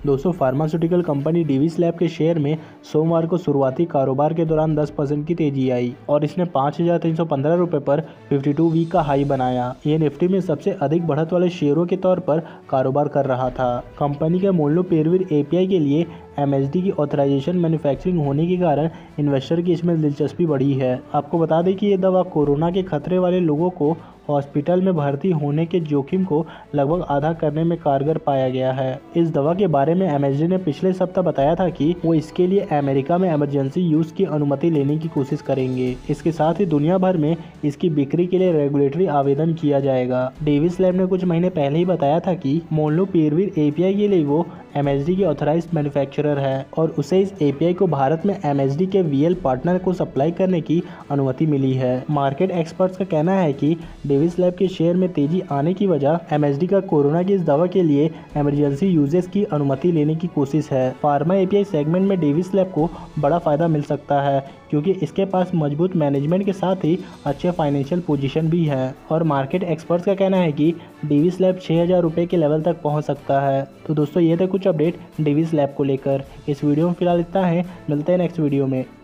दोस्तों pharmaceutical company Divi's lab के share में सोमवार को शुरुआती कारोबार के दौरान 10% की तेजी आई और इसने 5,315 रुपये पर 52 वीक का हाई बनाया। ये निफ्टी में सबसे अधिक बढ़त वाले शेयरों के तौर पर कारोबार कर रहा था। कंपनी के मोल्नुपिरेविर एपीआई के लिए एमएसडी की ऑथराइजेशन मैन्युफैक्चरिंग होने के कारण इन्वेस्टर की इसमें दिलचस्पी बढ़ी है। आपको बता दें कि ये दवा कोरोना के खतरे वाले लोगों को हॉस्पिटल में भर्ती होने के जोखिम को लगभग आधा करने में कारगर पाया गया है। इस दवा के बारे में एमएसडी ने पिछले सप्ताह बताया था कि वो इसके लिए अमेरिका में इमरजेंसी यूज की अनुमति लेने की कोशिश करेंगे। इसके साथ ही दुनिया भर में इसकी बिक्री के लिए रेगुलेटरी आवेदन किया जाएगा। डिविस लैब ने कुछ महीने पहले ही बताया था कि मोल्नुपिरेविर एपीआई के लिए वो एमएसडी की ऑथराइज्ड मैन्युफैक्चरर है और उसे इस एपीआई को भारत में एमएसडी के वीएल पार्टनर को सप्लाई करने की अनुमति मिली है। मार्केट एक्सपर्ट्स का कहना है कि डिविस लैब के शेयर में तेजी आने की वजह एमएसडी का कोरोना की इस दवा के लिए इमरजेंसी यूजेस की अनुमति लेने की कोशिश है। फार्मा एपीआई सेगमेंट में डिविस लैब को बड़ा फायदा मिल सकता है क्योंकि इसके पास मजबूत मैनेजमेंट के साथ ही अच्छे फाइनेंशियल पोजीशन भी है और मार्केट एक्सपर्ट्स का कहना है कि डिविस लैब 6,000 रुपये के लेवल तक पहुंच सकता है। तो दोस्तों ये थे कुछ अपडेट डिविस लैब को लेकर। इस वीडियो में फिलहाल इतना है, मिलते हैं नेक्स्ट वीडियो में।